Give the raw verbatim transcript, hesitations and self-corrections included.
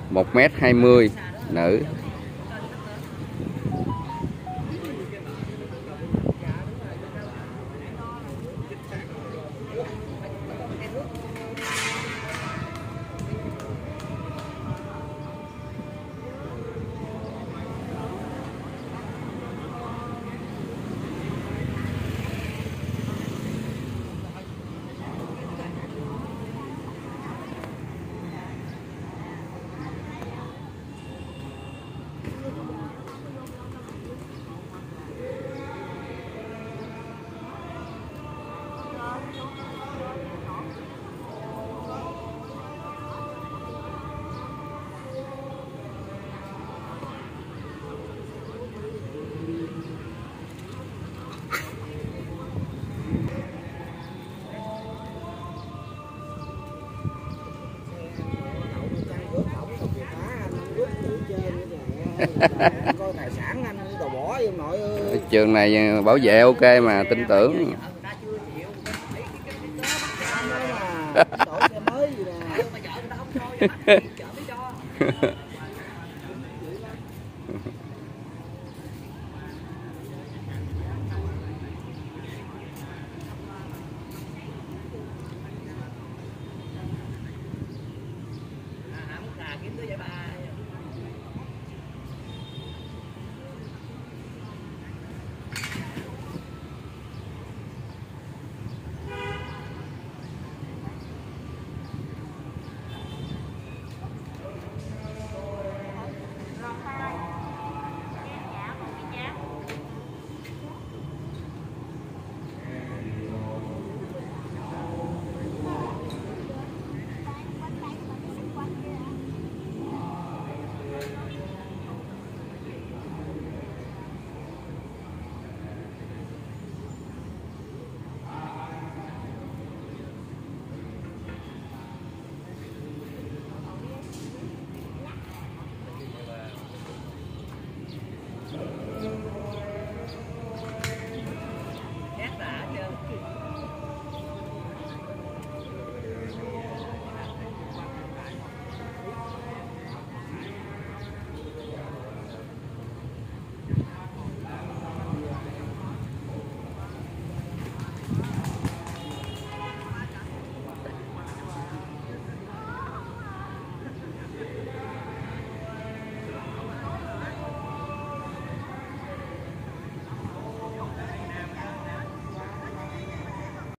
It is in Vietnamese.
một mét hai mươi nữ. Coi tài sản anh đồ bỏ vô nội ơi. Trường này bảo vệ ok mà, tin tưởng. Đổi xe mới gì nè. kiếm tới vậy ba